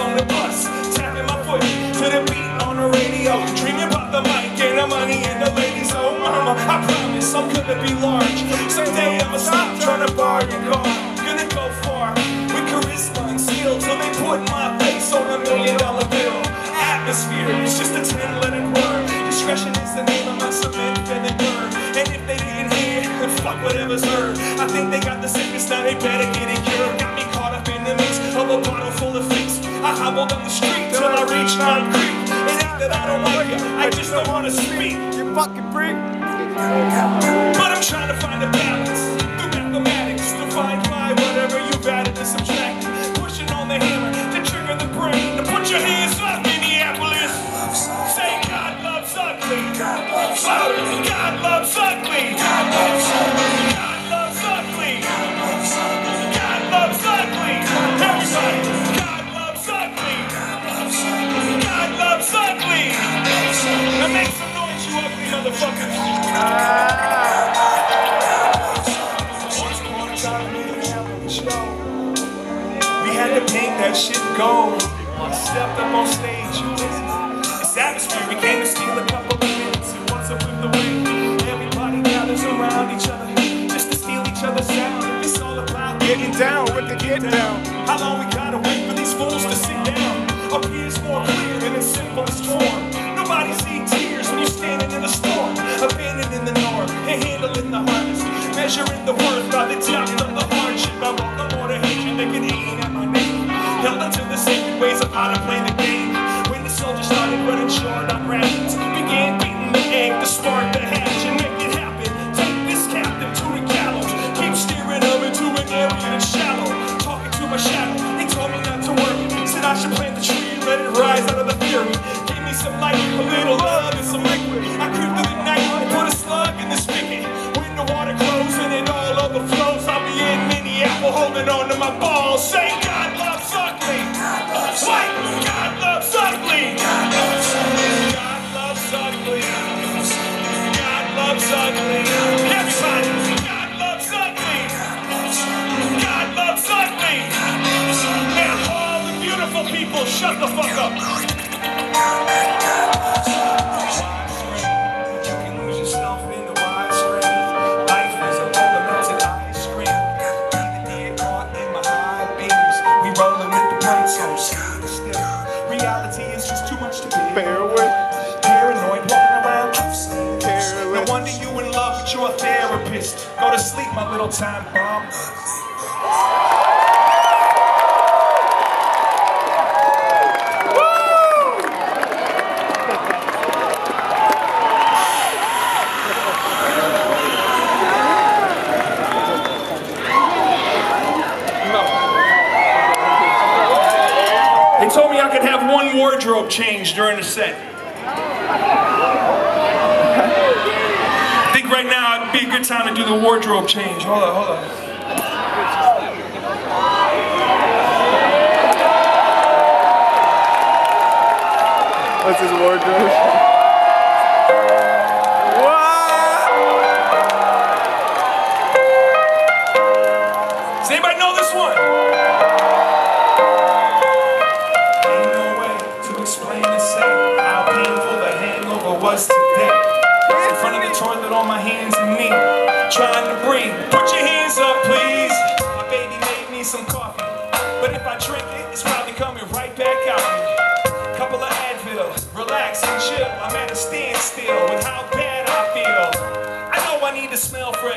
on the bus, tapping my foot to the beat on the radio, dreaming about the mic and the money and the ladies. Oh mama, I promise I'm gonna be large. Someday I'ma stop trying to bar your car. Gonna go far with charisma and skill till they put my face on $1 million bill. Atmosphere, it's just a 10-letter word. Discretion is the name of my cement feathered bird. And if they didn't hear, then fuck whatever's heard. I think they got the sickness, now they better get it cured. Got me caught up in the mix of a bottle full of fix. I hobbled on the street till I reached Mount Creek. It ain't that I don't like you, I just don't wanna speak. You fucking freak. But I'm trying to find a balance through mathematics to find pi, whatever you've added and subtracted. Pushing on the hammer to trigger the brain. To put your hands up, Minneapolis. Say God loves ugly. God loves ugly. God loves ugly. God loves ugly. God loves ugly. God loves ugly. Everybody. God loves ugly. God loves ugly. Now make some noise, you ugly motherfuckers. We had to paint that shit gold. Stepped up on stage. This atmosphere, we came to steal a couple of minutes. And what's up with the way everybody gathers around each other just to steal each other's sound? It's all about Getting down with the get down. How long we gotta wait for these fools to sit down? Appears more clear in its simplest form. Nobody sees tears when you're standing in a storm. Abandoning the norm and handling the hardest. Measuring the worth by the depth of the hardship. I welcome more to hatred that can aim at my name. Held unto the sacred ways of how to play the game. When the soldiers started running short on rations, began beating the egg to spark the hatch and make it happen. Take this captain to the gallows. Keep steering them into an area that's shallow. Talking to my shadow, he told me not to worry. Said I should plant the tree and let it rise out of the fury. Give me some light, a little love, and some liquid. I creep through the night and put a slug in the spigot. When the water grows and it all overflows, I'll be in Minneapolis holding on to my balls. Say God loves ugly. White, God loves ugly. God loves ugly. God loves ugly. God loves ugly. Everybody, God loves ugly. God loves ugly. And all the beautiful people, shut the fuck up. You can lose yourself in the widescreen. Life is a bowl of melted ice cream. Even deer caught in my high beams. We rolling with the plane so still. Reality is just too much to bear with. Paranoid, walking around careless. No wonder you in love with your therapist. Go to sleep, my little time bomb. They told me I could have one wardrobe change during the set. I think right now it'd be a good time to do the wardrobe change. Hold on, hold on. What's his wardrobe? Does anybody know this one? Ain't no way to explain and say how painful the hangover was today. In front of the toilet on my hands and knees, trying to breathe. Put your hands up, please. My baby made me some coffee, but if I drink it, it's probably coming right back out. Couple of Advil, relax and chill. I'm at a standstill with how bad I feel. I know I need to smell fresh.